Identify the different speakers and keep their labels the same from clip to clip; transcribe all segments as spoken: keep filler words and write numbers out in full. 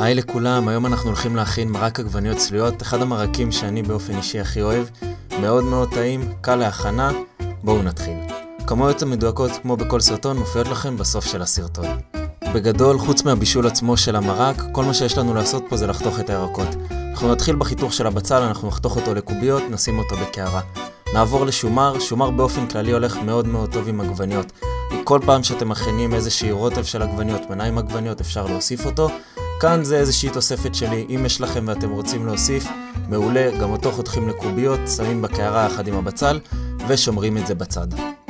Speaker 1: היי לכולם, היום אנחנו הולכים להכין מרק עגבניות צלויות, אחד המרקים שאני באופן אישי הכי אוהב, מאוד מאוד טעים, קל להכנה, בואו נתחיל. כמויות המדויקות כמו בכל סרטון מופיעות לכם בסוף של הסרטון. בגדול, חוץ מהבישול עצמו של המרק, כל מה שיש לנו לעשות פה זה לחתוך את הירקות. אנחנו נתחיל בחיתוך של הבצל, אנחנו נחתוך אותו לקוביות, נשים אותו בקערה. נעבור לשומר, שומר באופן כללי הולך מאוד מאוד טוב עם עגבניות. כל פעם שאתם מכינים איזושהי רוטב של עגבניות, מנה עם עגבניות, אפשר להוסיף אותו. כאן זה איזושהי תוספת שלי, אם יש לכם ואתם רוצים להוסיף, מעולה, גם אותו חותכים לקוביות, שמים בקערה יחד עם הבצל, ושומרים את זה בצד.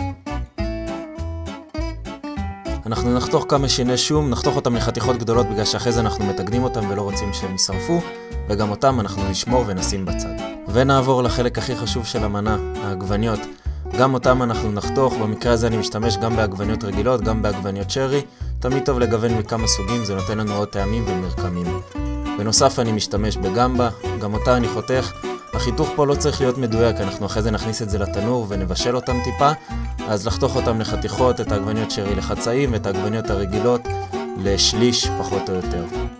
Speaker 1: אנחנו נחתוך כמה שיני שום, נחתוך אותם לחתיכות גדולות בגלל שאחרי זה אנחנו מתקדים אותם ולא רוצים שהם ישרפו, וגם אותם אנחנו נשמור ונשים בצד. ונעבור לחלק הכי חשוב של המנה, העגבניות. גם אותם אנחנו נחתוך, במקרה הזה אני משתמש גם בעגבניות רגילות, גם בעגבניות שרי. תמיד טוב לגוון מכמה סוגים, זה נותן לנו עוד טעמים ומרקמים. בנוסף אני משתמש בגמבה, גם אותה אני חותך. החיתוך פה לא צריך להיות מדויק, אנחנו אחרי זה נכניס את זה לתנור ונבשל אותם טיפה, אז לחתוך אותם לחתיכות, את העגבניות שרי לחצאים ואת העגבניות הרגילות לשליש פחות או יותר.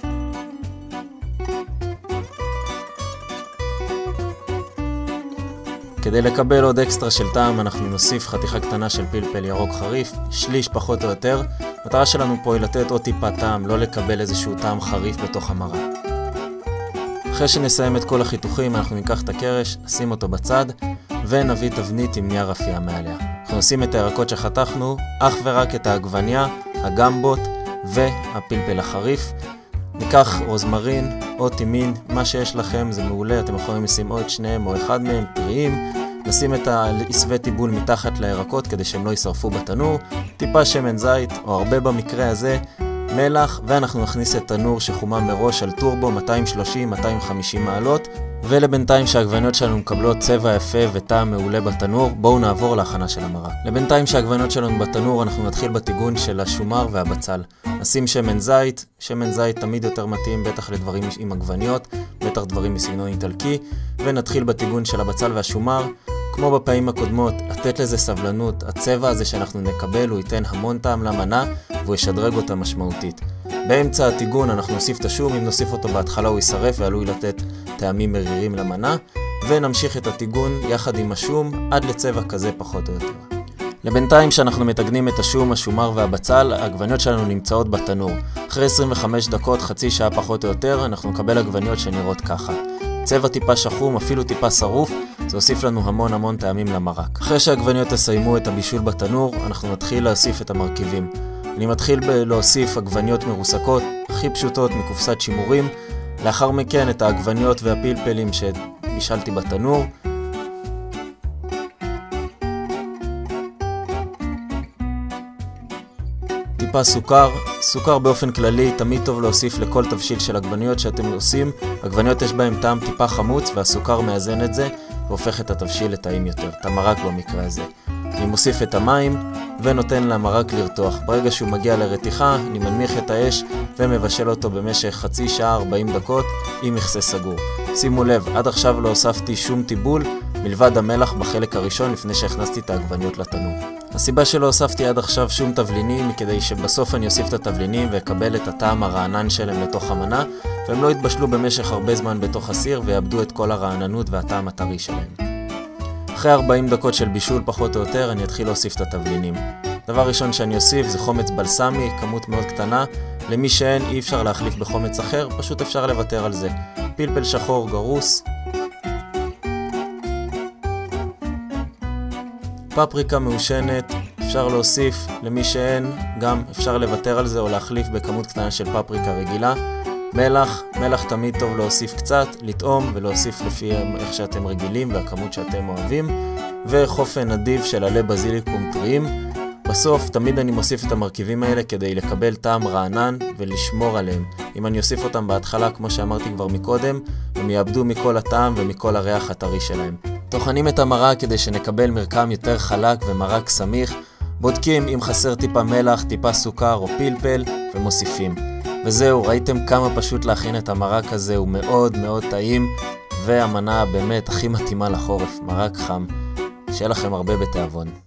Speaker 1: כדי לקבל עוד אקסטרה של טעם אנחנו נוסיף חתיכה קטנה של פלפל ירוק חריף, שליש פחות או יותר. המטרה שלנו פה היא לתת עוד טיפה טעם, לא לקבל איזשהו טעם חריף בתוך המרק. אחרי שנסיים את כל החיתוכים אנחנו ניקח את הקרש, נשים אותו בצד ונביא תבנית עם נייר אפייה מעליה. אנחנו נשים את הירקות שחתכנו, אך ורק את העגבניה, הגמבות והפלפל החריף. ניקח רוזמרין או טימין, מה שיש לכם זה מעולה, אתם יכולים לשים עוד שניהם או אחד מהם טריים. נשים את העשבי טיבול מתחת לירקות כדי שהם לא יישרפו בתנור, טיפה שמן זית או הרבה במקרה הזה, מלח, ואנחנו נכניס את תנור שחומם מראש על טורבו מאתיים שלושים עד מאתיים וחמישים מעלות. ולבינתיים שהעגבניות שלנו מקבלות צבע יפה וטעם מעולה בתנור, בואו נעבור להכנה של המרק. לבינתיים שהעגבניות שלנו בתנור אנחנו נתחיל בטיגון של השומר והבצל. נשים שמן זית, שמן זית תמיד יותר מתאים בטח לדברים עם עגבניות, בטח דברים בסגנון איטלקי, ונתחיל בטיגון של הבצל והשומר. כמו בפעמים הקודמות, לתת לזה סבלנות, הצבע הזה שאנחנו נקבל הוא ייתן המון טעם למנה והוא ישדרג אותה משמעותית. באמצע הטיגון אנחנו נוסיף את השום, אם נוסיף אותו בהתחלה הוא יישרף ועלוי לתת טעמים מרירים למנה, ונמשיך את הטיגון יחד עם השום עד לצבע כזה פחות או יותר. לבינתיים שאנחנו מתגנים את השום, השומר והבצל, העגבניות שלנו נמצאות בתנור. אחרי עשרים וחמש דקות, חצי שעה פחות או יותר, אנחנו נקבל עגבניות שנראות ככה. צבע טיפה שחום, אפילו טיפה שרוף, זה הוסיף לנו המון המון טעמים למרק. אחרי שהעגבניות תסיימו את הבישול בתנור, אנחנו נתחיל להוסיף את המרכיבים. אני מתחיל להוסיף עגבניות מרוסקות, הכי פשוטות מקופסת שימורים. לאחר מכן את העגבניות והפלפלים שבישלתי בתנור. טיפה סוכר, סוכר באופן כללי תמיד טוב להוסיף לכל תבשיל של עגבניות שאתם עושים. עגבניות יש בהם טעם טיפה חמוץ והסוכר מאזן את זה והופך את התבשיל לטעים יותר, את המרק במקרה הזה. אני מוסיף את המים ונותן למרק לרתוח. ברגע שהוא מגיע לרתיחה אני מנמיך את האש ומבשל אותו במשך חצי שעה ארבעים דקות עם מכסה סגור. שימו לב, עד עכשיו לא הוספתי שום טיבול מלבד המלח בחלק הראשון לפני שהכנסתי את העגבניות לתנור. הסיבה שלא הוספתי עד עכשיו שום תבלינים היא כדי שבסוף אני אוסיף את התבלינים ואקבל את הטעם הרענן שלהם לתוך המנה, והם לא יתבשלו במשך הרבה זמן בתוך הסיר ויאבדו את כל הרעננות והטעם הטרי שלהם. אחרי ארבעים דקות של בישול פחות או יותר אני אתחיל להוסיף את התבלינים. דבר ראשון שאני אוסיף זה חומץ בלסמי, כמות מאוד קטנה. למי שאין אי אפשר להחליף בחומץ אחר, פשוט אפשר לוותר על זה. פלפל שחור גרוס, פפריקה מעושנת, אפשר להוסיף. למי שאין גם אפשר לוותר על זה או להחליף בכמות קטנה של פפריקה רגילה. מלח, מלח תמיד טוב להוסיף קצת, לטעום ולהוסיף לפי איך שאתם רגילים והכמות שאתם אוהבים. וחופן נדיב של עלי בזיליקום טריים. בסוף תמיד אני מוסיף את המרכיבים האלה כדי לקבל טעם רענן ולשמור עליהם. אם אני אוסיף אותם בהתחלה כמו שאמרתי כבר מקודם, הם יאבדו מכל הטעם ומכל הריח הטרי שלהם. טוחנים את המרק כדי שנקבל מרקם יותר חלק ומרק סמיך. בודקים אם חסר טיפה מלח, טיפה סוכר או פלפל ומוסיפים. וזהו, ראיתם כמה פשוט להכין את המרק הזה, הוא מאוד מאוד טעים והמנה באמת הכי מתאימה לחורף, מרק חם. שיהיה לכם הרבה בתיאבון.